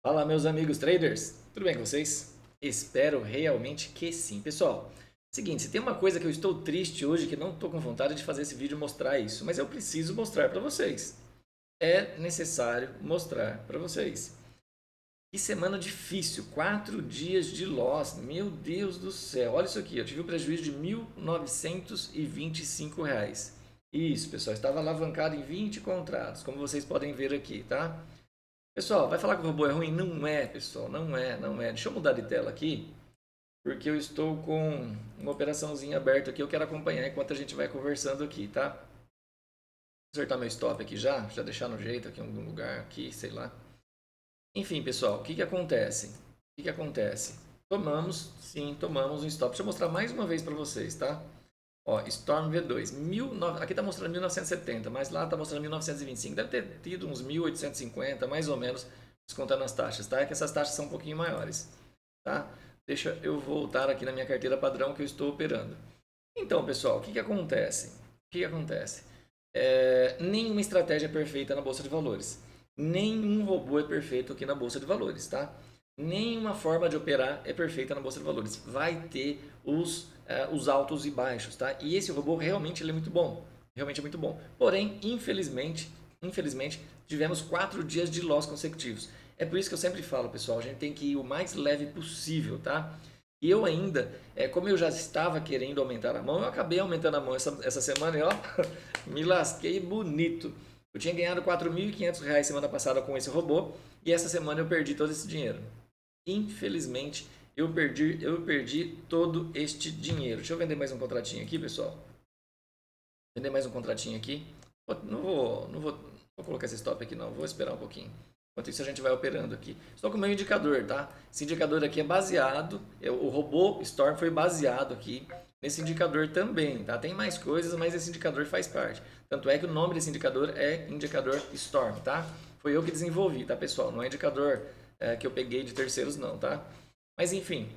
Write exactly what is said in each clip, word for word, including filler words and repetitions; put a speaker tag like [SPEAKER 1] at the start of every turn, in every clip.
[SPEAKER 1] Fala, meus amigos traders, tudo bem com vocês? Espero realmente que sim. Pessoal, seguinte, se tem uma coisa que eu estou triste hoje, que não estou com vontade de fazer esse vídeo mostrar isso, mas eu preciso mostrar para vocês. É necessário mostrar para vocês. Que semana difícil, quatro dias de loss, meu Deus do céu. Olha isso aqui, eu tive um prejuízo de mil novecentos e vinte e cinco reais. Isso, pessoal, estava alavancado em vinte contratos, como vocês podem ver aqui, tá? Pessoal, vai falar que o robô é ruim? Não é, pessoal, não é, não é. Deixa eu mudar de tela aqui, porque eu estou com uma operaçãozinha aberta aqui, eu quero acompanhar enquanto a gente vai conversando aqui, tá? Vou acertar meu stop aqui já, já deixar no jeito aqui em algum lugar aqui, sei lá. Enfim, pessoal, o que que acontece? O que que acontece? Tomamos, sim, tomamos um stop. Deixa eu mostrar mais uma vez para vocês, tá? Ó, Storm V dois, mil, aqui está mostrando mil novecentos e setenta, mas lá está mostrando mil novecentos e vinte e cinco. Deve ter tido uns mil oitocentos e cinquenta, mais ou menos, descontando as taxas, tá? É que essas taxas são um pouquinho maiores, tá? Deixa eu voltar aqui na minha carteira padrão que eu estou operando. Então, pessoal, o que que acontece? O que que acontece? É, nenhuma estratégia é perfeita na Bolsa de Valores. Nenhum robô é perfeito aqui na Bolsa de Valores, tá? Nenhuma forma de operar é perfeita na Bolsa de Valores. Vai ter os, uh, os altos e baixos, tá? E esse robô realmente ele é muito bom. Realmente é muito bom. Porém, infelizmente, infelizmente, tivemos quatro dias de loss consecutivos. É por isso que eu sempre falo, pessoal, a gente tem que ir o mais leve possível, tá? E eu ainda, é, como eu já estava querendo aumentar a mão, eu acabei aumentando a mão essa, essa semana e ó, me lasquei bonito. Eu tinha ganhado quatro mil e quinhentos reais semana passada com esse robô e essa semana eu perdi todo esse dinheiro. Infelizmente, eu perdi, eu perdi todo este dinheiro. Deixa eu vender mais um contratinho aqui, pessoal. Vender mais um contratinho aqui. Não vou, não vou, não vou colocar esse stop aqui não, vou esperar um pouquinho. Enquanto isso a gente vai operando aqui. Estou com o meu indicador, tá? Esse indicador aqui é baseado, o robô Storm foi baseado aqui nesse indicador também, tá? Tem mais coisas, mas esse indicador faz parte. Tanto é que o nome desse indicador é indicador Storm, tá? Foi eu que desenvolvi, tá, pessoal? Não é indicador é, que eu peguei de terceiros não, tá? Mas enfim,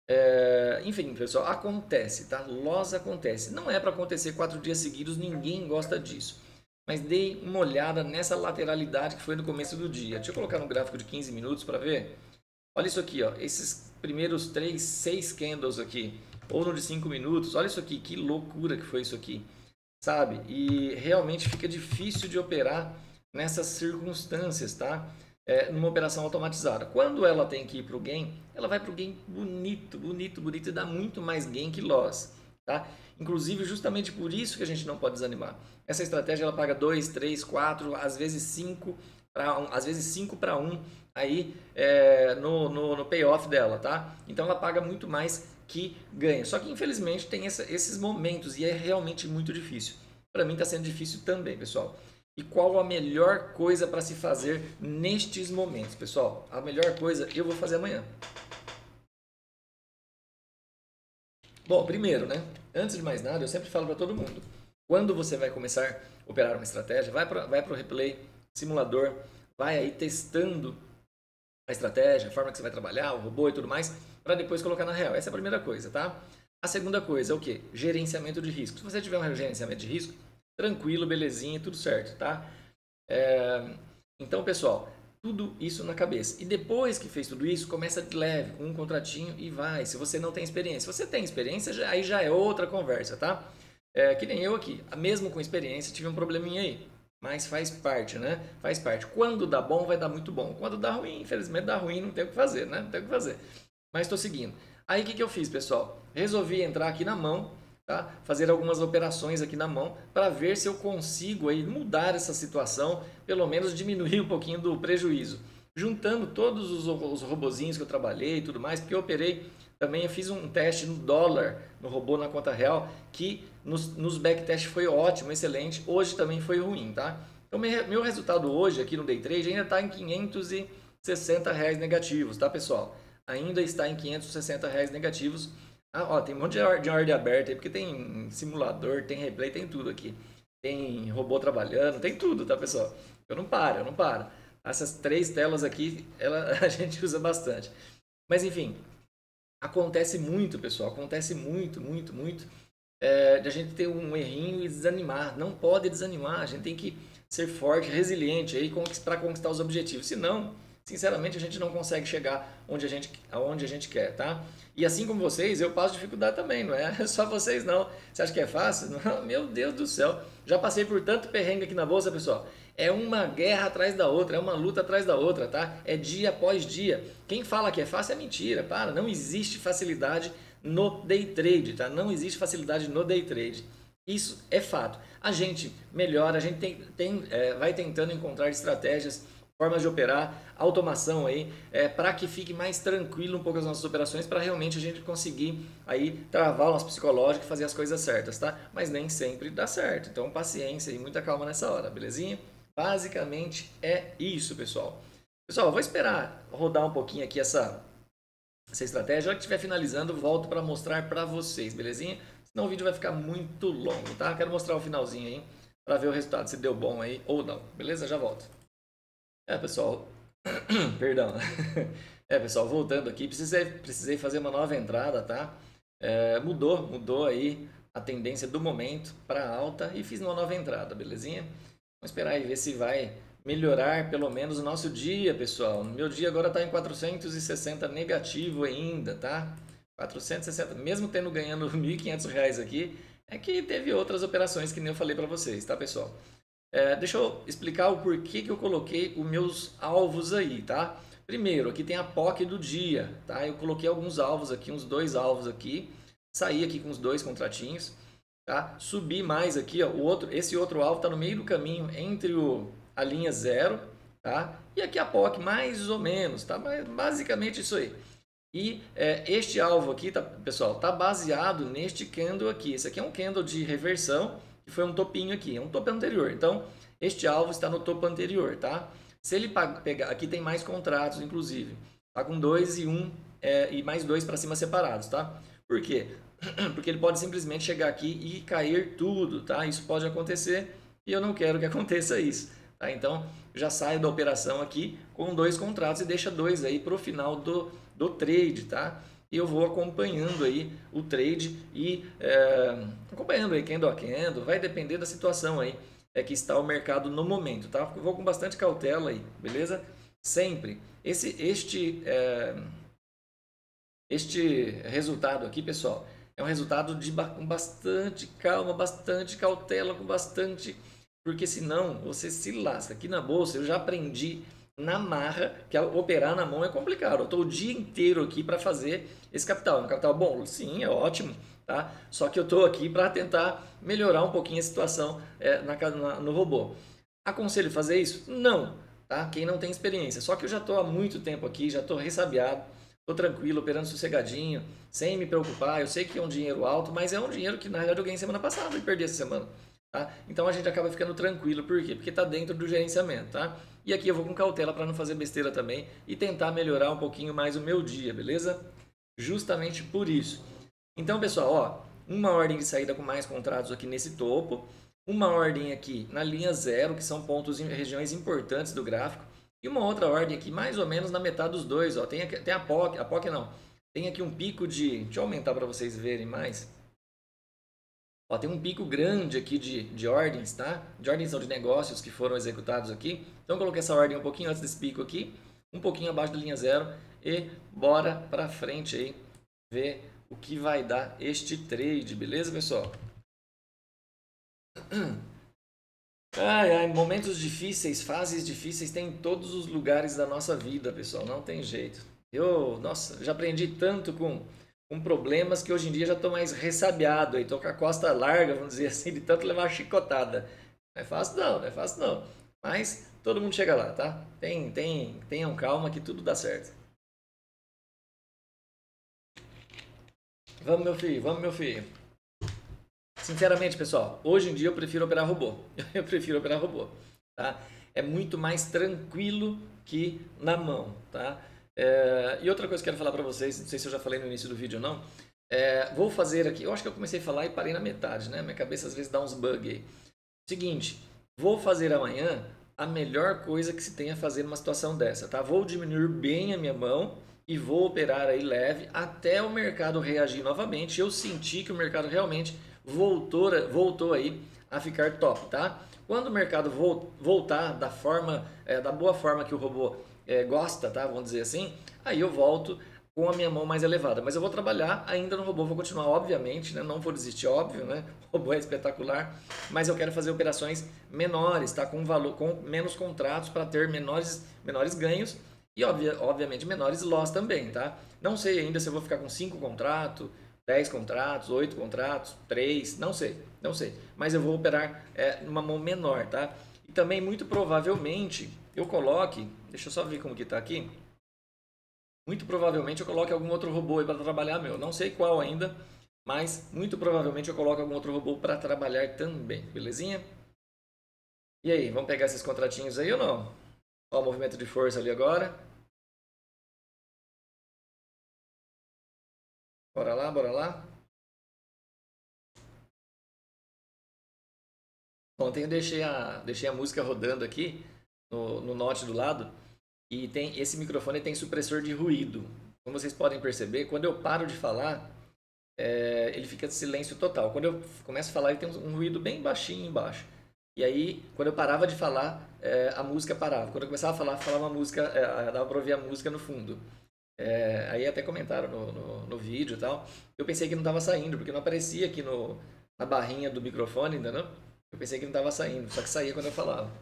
[SPEAKER 1] é, enfim, pessoal, acontece, tá? Loss acontece. Não é para acontecer quatro dias seguidos, ninguém gosta disso. Mas dei uma olhada nessa lateralidade que foi no começo do dia. Deixa eu colocar no gráfico de quinze minutos para ver. Olha isso aqui, ó. Esses primeiros três, seis candles aqui, ou no de cinco minutos. Olha isso aqui, que loucura que foi isso aqui, sabe? E realmente fica difícil de operar nessas circunstâncias, tá? É, numa operação automatizada. Quando ela tem que ir para o gain, ela vai para o gain bonito, bonito, bonito e dá muito mais gain que loss, tá? Inclusive, justamente por isso que a gente não pode desanimar. Essa estratégia ela paga dois, três, quatro, às vezes cinco para um, às vezes cinco para um aí é, no, no, no payoff dela, tá? Então ela paga muito mais que ganha. Só que infelizmente tem essa, esses momentos e é realmente muito difícil. Para mim está sendo difícil também, pessoal. E qual a melhor coisa para se fazer nestes momentos, pessoal? A melhor coisa eu vou fazer amanhã. Bom, primeiro, né? Antes de mais nada, eu sempre falo para todo mundo. Quando você vai começar a operar uma estratégia, vai para vai o replay, simulador, vai aí testando a estratégia, a forma que você vai trabalhar, o robô e tudo mais, para depois colocar na real. Essa é a primeira coisa, tá? A segunda coisa é o quê? Gerenciamento de risco. Se você tiver um gerenciamento de risco, tranquilo, belezinha, tudo certo, tá? É... Então, pessoal, tudo isso na cabeça. E depois que fez tudo isso, começa de leve, com um contratinho e vai. Se você não tem experiência. Se você tem experiência, já, aí já é outra conversa, tá? É, que nem eu aqui. Mesmo com experiência, tive um probleminha aí. Mas faz parte, né? Faz parte. Quando dá bom, vai dar muito bom. Quando dá ruim, infelizmente dá ruim, não tem o que fazer, né? Não tem o que fazer. Mas estou seguindo. Aí o que, que eu fiz, pessoal? Resolvi entrar aqui na mão, tá? Fazer algumas operações aqui na mão para ver se eu consigo aí mudar essa situação, pelo menos diminuir um pouquinho do prejuízo. Juntando todos os, os robozinhos que eu trabalhei e tudo mais, porque eu operei também, eu fiz um teste no dólar, no robô na conta real, que nos, nos backtest foi ótimo, excelente. Hoje também foi ruim, tá? Então, meu, meu resultado hoje aqui no Day Trade ainda está em quinhentos e sessenta reais negativos, tá, pessoal? Ainda está em quinhentos e sessenta reais negativos. Ah, ó, tem um monte de ordem, ordem aberta aí, porque tem simulador, tem replay, tem tudo aqui. Tem robô trabalhando, tem tudo, tá, pessoal? Eu não paro, eu não paro. Essas três telas aqui, ela, a gente usa bastante. Mas, enfim, acontece muito, pessoal, acontece muito, muito, muito, é, de a gente ter um errinho e desanimar. Não pode desanimar, a gente tem que ser forte, resiliente aí para conquistar os objetivos. Senão, sinceramente a gente não consegue chegar onde a gente, aonde a gente quer, tá? E assim como vocês, eu passo dificuldade também, não é só vocês não. Você acha que é fácil? Não, meu Deus do céu. Já passei por tanto perrengue aqui na bolsa, pessoal. É uma guerra atrás da outra, é uma luta atrás da outra, tá? É dia após dia. Quem fala que é fácil é mentira, para. Não existe facilidade no day trade, tá? Não existe facilidade no day trade. Isso é fato. A gente melhora, a gente tem, tem, é, vai tentando encontrar estratégias, formas de operar, automação aí, é, para que fique mais tranquilo um pouco as nossas operações, para realmente a gente conseguir aí travar o nosso psicológico e fazer as coisas certas, tá? Mas nem sempre dá certo, então paciência e muita calma nessa hora, belezinha? Basicamente é isso, pessoal. Pessoal, eu vou esperar rodar um pouquinho aqui essa, essa estratégia. Já que estiver finalizando, volto para mostrar para vocês, belezinha? Senão o vídeo vai ficar muito longo, tá? Quero mostrar o finalzinho aí, para ver o resultado, se deu bom aí ou não. Beleza? Já volto. É, pessoal, perdão. É, pessoal, voltando aqui, precisei, precisei fazer uma nova entrada, tá? É, mudou, mudou aí a tendência do momento para alta e fiz uma nova entrada, belezinha? Vamos esperar e ver se vai melhorar pelo menos o nosso dia, pessoal. Meu dia agora está em quatrocentos e sessenta negativo ainda, tá? quatrocentos e sessenta, mesmo tendo ganhando mil e quinhentos reais aqui, é que teve outras operações que nem eu falei para vocês, tá, pessoal? É, deixa eu explicar o porquê que eu coloquei os meus alvos aí, tá? Primeiro, aqui tem a P O C do dia, tá? Eu coloquei alguns alvos aqui, uns dois alvos aqui, saí aqui com os dois contratinhos, tá? Subi mais aqui, ó, o outro, esse outro alvo está no meio do caminho entre o, a linha zero, tá? E aqui a P O C mais ou menos, tá? Mas basicamente isso aí. E é, este alvo aqui, tá, pessoal, tá baseado neste candle aqui. Esse aqui é um candle de reversão, que foi um topinho aqui, é um topo anterior. Então, este alvo está no topo anterior, tá? Se ele pegar, aqui tem mais contratos, inclusive, tá com dois e um é, e mais dois para cima separados, tá? Por quê? Porque ele pode simplesmente chegar aqui e cair tudo, tá? Isso pode acontecer e eu não quero que aconteça isso, tá? Então, já saio da operação aqui com dois contratos e deixa dois aí para o final do, do trade, tá? E eu vou acompanhando aí o trade e é, acompanhando aí candle a candle, vai depender da situação aí é que está o mercado no momento, tá? Eu vou com bastante cautela aí, beleza? Sempre. Esse, este, é, este resultado aqui, pessoal, é um resultado de com bastante calma, bastante cautela, com bastante... Porque senão você se lasca. Aqui na bolsa eu já aprendi na marra que operar na mão é complicado. Eu estou o dia inteiro aqui para fazer esse capital. Um capital bom? Sim, é ótimo. Tá? Só que eu estou aqui para tentar melhorar um pouquinho a situação é, na, na, no robô. Aconselho fazer isso? Não. Tá? Quem não tem experiência. Só que eu já estou há muito tempo aqui, já estou ressabiado. Estou tranquilo, operando sossegadinho, sem me preocupar. Eu sei que é um dinheiro alto, mas é um dinheiro que na realidade eu ganhei semana passada e perdi essa semana. Tá? Então a gente acaba ficando tranquilo, por quê? Porque está dentro do gerenciamento, tá? E aqui eu vou com cautela para não fazer besteira também e tentar melhorar um pouquinho mais o meu dia, beleza? Justamente por isso. Então, pessoal, ó, uma ordem de saída com mais contratos aqui nesse topo, uma ordem aqui na linha zero, que são pontos em regiões importantes do gráfico, e uma outra ordem aqui mais ou menos na metade dos dois, ó. Tem, aqui, tem a P O C, a P O C não, tem aqui um pico de, deixa eu aumentar para vocês verem mais. Ó, tem um pico grande aqui de, de ordens, tá? De ordens não, de negócios que foram executados aqui. Então, eu coloquei essa ordem um pouquinho antes desse pico aqui, um pouquinho abaixo da linha zero e bora pra frente aí ver o que vai dar este trade, beleza, pessoal? Ai, ai, momentos difíceis, fases difíceis tem em todos os lugares da nossa vida, pessoal, não tem jeito. Eu, nossa, já aprendi tanto com... com problemas que hoje em dia já estou mais ressabiado, estou com a costa larga, vamos dizer assim, de tanto levar chicotada. Não é fácil não, não é fácil não. Mas todo mundo chega lá, tá? Tem, tem, tenham calma que tudo dá certo. Vamos, meu filho, vamos, meu filho. Sinceramente, pessoal, hoje em dia eu prefiro operar robô. Eu prefiro operar robô, tá? É muito mais tranquilo que na mão, tá? É, e outra coisa que eu quero falar para vocês, não sei se eu já falei no início do vídeo ou não, é, vou fazer aqui, eu acho que eu comecei a falar e parei na metade, né? Minha cabeça às vezes dá uns bugs aí. Seguinte, vou fazer amanhã a melhor coisa que se tem a fazer numa situação dessa, tá? Vou diminuir bem a minha mão e vou operar aí leve até o mercado reagir novamente. Eu senti que o mercado realmente voltou, voltou aí a ficar top, tá? Quando o mercado voltar da forma, é, da boa forma que o robô é, gosta, tá? Vamos dizer assim, aí eu volto com a minha mão mais elevada. Mas eu vou trabalhar ainda no robô, vou continuar, obviamente, né? Não vou desistir, óbvio, né? O robô é espetacular, mas eu quero fazer operações menores, tá? Com valor, com menos contratos para ter menores, menores ganhos e, obvia, obviamente, menores loss também, tá? Não sei ainda se eu vou ficar com cinco contratos, dez contratos, oito contratos, três, não sei, não sei. Mas eu vou operar é, numa mão menor, tá? E também, muito provavelmente, eu coloque, deixa eu só ver como que tá aqui. Muito provavelmente eu coloque algum outro robô aí para trabalhar meu. Não sei qual ainda, mas muito provavelmente eu coloque algum outro robô para trabalhar também, belezinha? E aí, vamos pegar esses contratinhos aí ou não? Ó o movimento de força ali agora. Bora lá, bora lá. Ontem eu deixei a, deixei a música rodando aqui no, no note do lado e tem esse microfone tem supressor de ruído. Como vocês podem perceber, quando eu paro de falar, é, ele fica de silêncio total. Quando eu começo a falar, ele tem um, um ruído bem baixinho embaixo. E aí, quando eu parava de falar, é, a música parava. Quando eu começava a falar, falava uma música, é, dava para ouvir a música no fundo. É, aí até comentaram no, no, no vídeo e tal. Eu pensei que não estava saindo, porque não aparecia aqui no, na barrinha do microfone, ainda não? Eu pensei que não estava saindo, só que saía quando eu falava.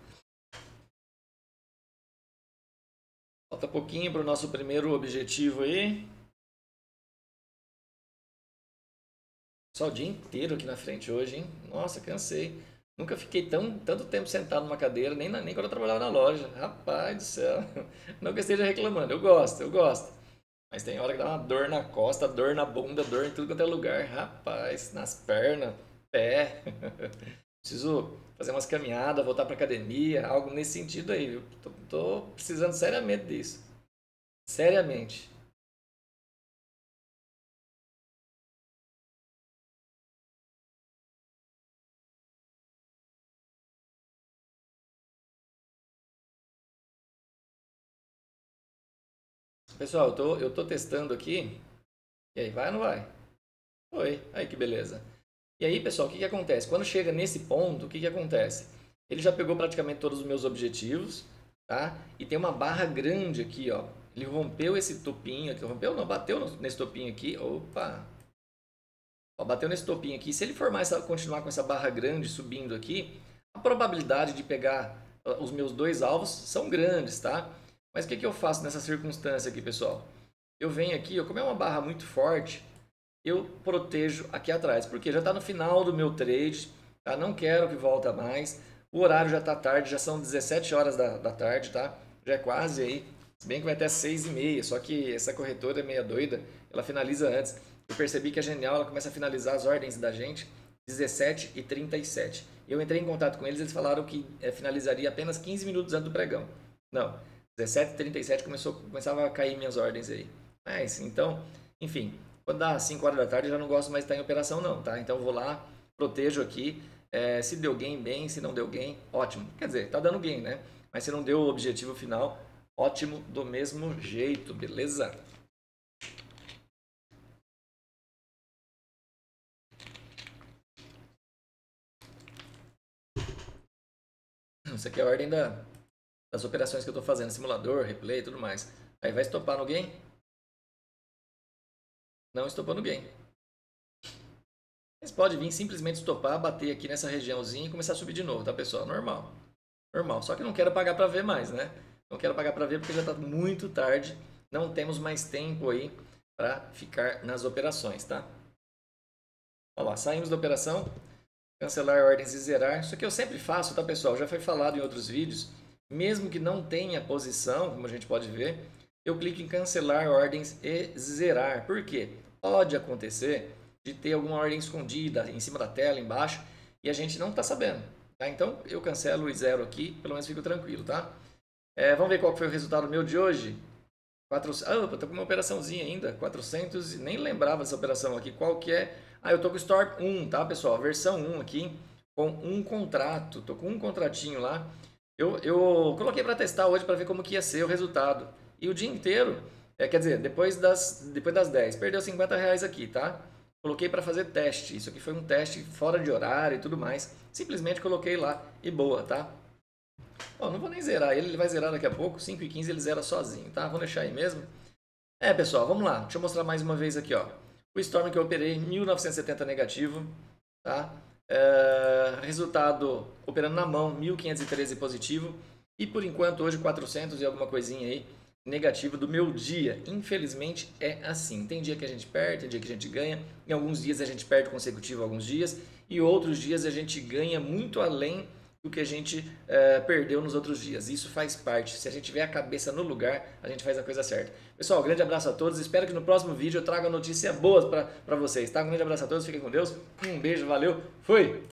[SPEAKER 1] Falta pouquinho para o nosso primeiro objetivo aí. Só o dia inteiro aqui na frente hoje, hein? Nossa, cansei. Nunca fiquei tão, tanto tempo sentado numa cadeira, nem, na, nem quando eu trabalhava na loja. Rapaz do céu. Não que eu esteja reclamando, eu gosto, eu gosto. Mas tem hora que dá uma dor na costa, dor na bunda, dor em tudo quanto é lugar. Rapaz, nas pernas, pé. Preciso fazer umas caminhadas, voltar pra academia, algo nesse sentido aí, viu? Tô, tô precisando seriamente disso. Seriamente. Pessoal, eu tô, eu tô testando aqui. E aí, vai ou não vai? Foi. Aí que beleza. E aí, pessoal, o que que acontece? Quando chega nesse ponto, o que que acontece? Ele já pegou praticamente todos os meus objetivos, tá? E tem uma barra grande aqui, ó. Ele rompeu esse topinho aqui. Rompeu não, bateu nesse topinho aqui. Opa! Ó, bateu nesse topinho aqui. Se ele formar essa, continuar com essa barra grande subindo aqui, a probabilidade de pegar ah, os meus dois alvos são grandes, tá? Mas o que que eu faço nessa circunstância aqui, pessoal? Eu venho aqui, ó, como é uma barra muito forte, eu protejo aqui atrás, porque já está no final do meu trade, tá? Não quero que volta mais. O horário já está tarde, já são dezessete horas da, da tarde, tá? Já é quase aí. Se bem que vai até seis e meia, só que essa corretora é meia doida, ela finaliza antes. Eu percebi que a Genial ela começa a finalizar as ordens da gente dezessete e trinta e sete. Eu entrei em contato com eles, eles falaram que é, finalizaria apenas quinze minutos antes do pregão. Não, dezessete e trinta e sete começou, começava a cair minhas ordens aí. Mas, então, enfim, quando dá cinco horas da tarde, eu já não gosto mais de estar em operação não, tá? Então eu vou lá, protejo aqui. É, se deu gain, bem. Se não deu gain, ótimo. Quer dizer, tá dando gain, né? Mas se não deu o objetivo final, ótimo do mesmo jeito, beleza? Isso aqui é a ordem da, das operações que eu estou fazendo, simulador, replay e tudo mais. Aí vai estopar no gain? Não estopou no gain. Mas pode vir simplesmente estopar, bater aqui nessa regiãozinha e começar a subir de novo, tá, pessoal? Normal. Normal. Só que não quero pagar para ver mais, né? Não quero pagar para ver porque já está muito tarde. Não temos mais tempo aí para ficar nas operações, tá? Olha lá, saímos da operação. Cancelar ordens e zerar. Isso aqui eu sempre faço, tá, pessoal? Já foi falado em outros vídeos. Mesmo que não tenha posição, como a gente pode ver, eu clico em cancelar ordens e zerar. Por quê? Pode acontecer de ter alguma ordem escondida em cima da tela, embaixo, e a gente não está sabendo. Tá? Então, eu cancelo e zero aqui, pelo menos fico tranquilo, tá? É, vamos ver qual foi o resultado meu de hoje. quatrocentos... Ah, opa, tô com uma operaçãozinha ainda. quatrocentos... Nem lembrava dessa operação aqui. Qual que é? Ah, eu tô com o Store um, tá, pessoal? Versão um aqui, com um contrato. Tô com um contratinho lá. Eu, eu coloquei para testar hoje para ver como que ia ser o resultado. E o dia inteiro, é, quer dizer, depois das, depois das dez, perdeu cinquenta reais aqui, tá? Coloquei para fazer teste. Isso aqui foi um teste fora de horário e tudo mais. Simplesmente coloquei lá e boa, tá? Ó, não vou nem zerar ele, ele vai zerar daqui a pouco, cinco e quinze ele zera sozinho, tá? Vou deixar aí mesmo. É, pessoal, vamos lá. Deixa eu mostrar mais uma vez aqui, ó. O Storm que eu operei, mil novecentos e setenta negativo, tá? É, resultado operando na mão, mil quinhentos e treze positivo. E por enquanto hoje quatrocentos e alguma coisinha aí negativo do meu dia. Infelizmente é assim. Tem dia que a gente perde, tem dia que a gente ganha. Em alguns dias a gente perde consecutivo alguns dias. E outros dias a gente ganha muito além do que a gente é, perdeu nos outros dias. Isso faz parte. Se a gente tiver a cabeça no lugar, a gente faz a coisa certa. Pessoal, grande abraço a todos. Espero que no próximo vídeo eu traga notícias boas para vocês. Tá? Um grande abraço a todos. Fiquem com Deus. Um beijo, valeu. Fui!